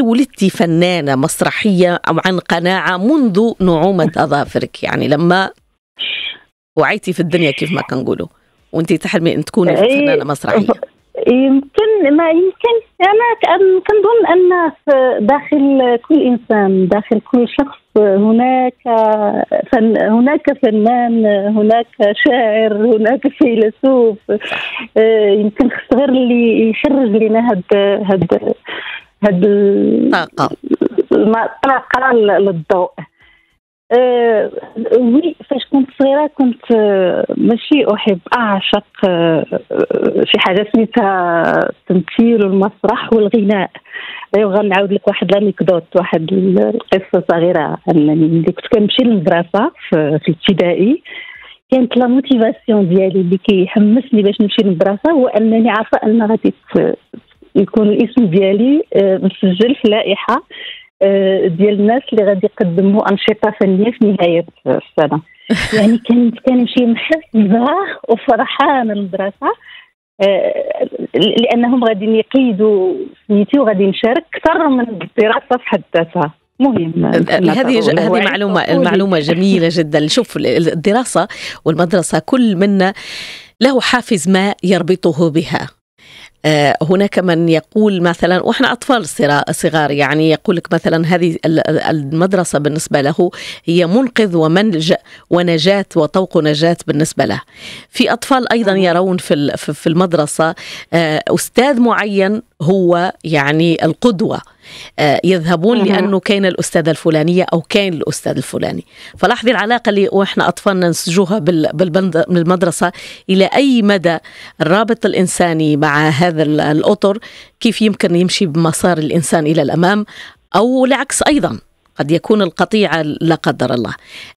ولدتي فنانة مسرحية أو عن قناعة منذ نعومة أظافرك؟ يعني لما وعيتي في الدنيا كيف ما كنقولوا وانتي تحلمي أن تكوني فنانة مسرحية. يمكن ما يمكن أنا كنظن أن داخل كل إنسان، داخل كل شخص هناك فنان، هناك شاعر، هناك فيلسوف. يمكن خص غير اللي يخرج لنا هاد الطاقة للضوء. وي فاش كنت صغيرة كنت ماشي أعشق شي حاجة سميتها التمثيل والمسرح والغناء. غنعاود لك واحد الانكدوت، واحد القصة صغيرة. أنني كنت كنمشي للمدرسة في الابتدائي، كانت لا موتيفاسيون ديالي اللي كيحمسني باش نمشي للمدرسة هو أنني عارفة أن غادي يكون الاسم ديالي مسجل في لائحة ديال الناس اللي غادي يقدموا أنشطة فنية في نهاية السنة. يعني كنت كنمشي محسبة وفرحانة للمدرسة لأنهم غادي يقيدوا سميتي وغادي نشارك أكثر من الدراسة في حد ذاتها. مهم هذه معلومة جميلة جدا. شوف الدراسة والمدرسة كل منا له حافز ما يربطه بها. هناك من يقول مثلا وإحنا أطفال صغار يعني يقول لك مثلا هذه المدرسة بالنسبة له هي منقذ وملجأ ونجاة وطوق نجاة بالنسبة له. في أطفال أيضا يرون في المدرسة أستاذ معين هو يعني القدوة، يذهبون لأنه كان الأستاذ الفلانية أو كان الأستاذ الفلاني. فلاحظي العلاقة اللي وإحنا أطفالنا نسجوها بالمدرسة إلى أي مدى الرابط الإنساني مع هذا الأطر، كيف يمكن يمشي بمسار الإنسان إلى الأمام، أو العكس أيضا قد يكون القطيعة لا قدر الله.